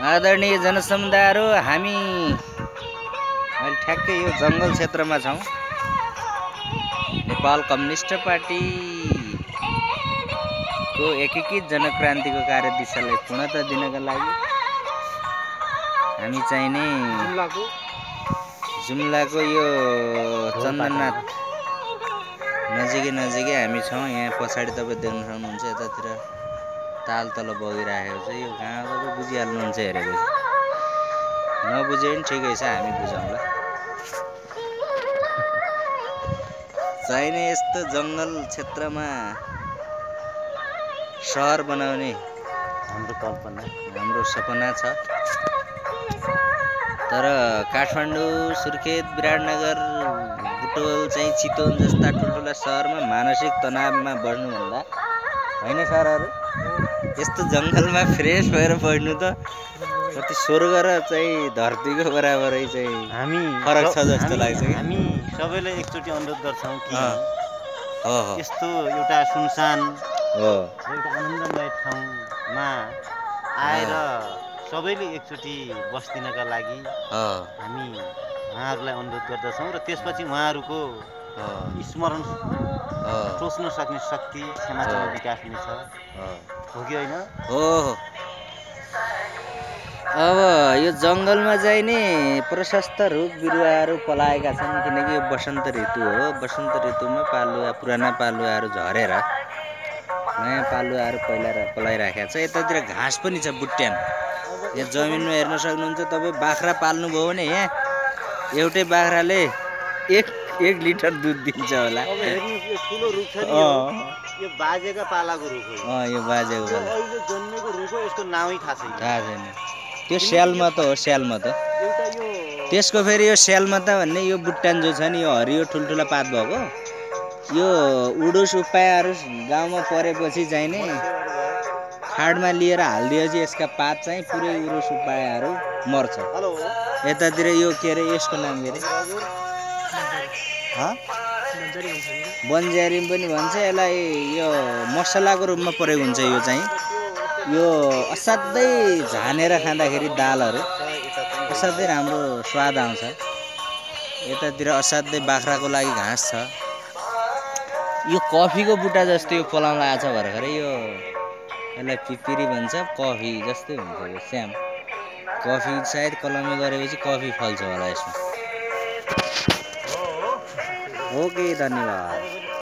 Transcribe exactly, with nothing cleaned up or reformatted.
आदरणीय जनसमुदायहरु, हामी अहिले ठ्याक्कै यो जंगल क्षेत्रमा छौं। नेपाल कम्युनिस्ट पार्टी को एकीकृत जनक्रान्तिको कार्यदिशालाई पूर्णता दिनका लागि हामी चाहिँ नि जुम्लाको जुम्लाको यो चन्दननाथ नजिकै नजिकै हामी छौं। यहाँ पछाडी तपाईं देख्न सक्नुहुन्छ, यतातिर ताल तल बगिरहेको छ। यो गाउँ तपाईं बुझिहाल्नुहुन्छ हेरेपछि, नबुझे पनि ठिकै छ, हामी बुझाउँला। चाहिने यस्तो जंगल क्षेत्रमा शहर बनाउने हाम्रो कल्पना, हाम्रो सपना छ। तर काठमाडौँ, सुर्खेत, विराटनगर, बुटोल चाहिँ चितवन जस्ता ठुल्ठुला शहरमा मानसिक तनावमा बढ्नु भन्दा हैन सरहरु, यस्तो जंगलमा फ्रेश भएर बढ्नु त कति स्वर्ग र चाहिँ धरतीको बराबरै चाहिँ हामी फरक छ जस्तो लाग्छ कि। हामी सबैलाई एकचोटी अनुरोध गर्छौं कि हो हो यस्तो एउटा सुनसान हो एउटा आनन्दमय ठाउँमा आएर सबैले एकचोटी बस्दिनका लागि हामी उहाँहरूलाई अनुरोध गर्दछौं र त्यसपछि उहाँहरूको स्मरण सोच्न सक्ने शक्ति क्षमता विकास हुनेछ। हो कि हैन? हो हो। अब यो जंगलमा चाहिँ नि प्रशस्त रुख बिरुवाहरू पलाएका छन्, किनकि यो बसन्त ऋतु हो। बसन्त ऋतुमा पालुवा पुराना पालुवाहरू झरेर नयाँ पालुवाहरू पहिला पलाइराखेको छ। यतातिर घाँस पनि छ, बुट्यान। यहाँ जमिनमा हेर्न सक्नुहुन्छ तपाईँ। बाख्रा पाल्नुभयो भने यहाँ एउटै बाख्राले एक एक लिटर दुध दिन्छ होला। अब हेर्नुस्, यो ठुलो रुख छ नि, यो बाजेका पालाको रुख हो। अँ यो बाजेको पाला। अहिले जन्मेको रुख हो, यसको नामै थाहा छैन। थाहा छैन। त्यो स्यालमा त हो, स्यालमा त एउटा यो त्यसको फेरि यो स्यालमा त भन्ने यो बुट्टान जो छ नि, यो हरियो ठुल्ठुला पात भएको, यो उडुस उपायहरू गाउँमा परेपछि चाहिँ नि खाडमा लिएर हालिदिएपछि यसका पात चाहिँ पुरै उडुस उपायहरू मर्छ। यतातिर यो के अरे, यसको नाम के अरे, बन्जारी पनि भन्छ यसलाई। यो मसलाको रूपमा प्रयोग हुन्छ। यो चाहिँ यो असाध्यै झानेर खाँदाखेरि दालहरू असाध्यै राम्रो स्वाद आउँछ। यतातिर असाध्यै बाख्राको लागि घाँस छ। यो कफीको बुट्टा जस्तो यो फलाउन आएको छ भर्खरै। यो यसलाई पिपिरी भन्छ, कफी जस्तै हुन्छ यो स्याम। कफी सायद कलमी गरेपछि कफी फल्छ होला यसमा। ओके, धन्यवाद।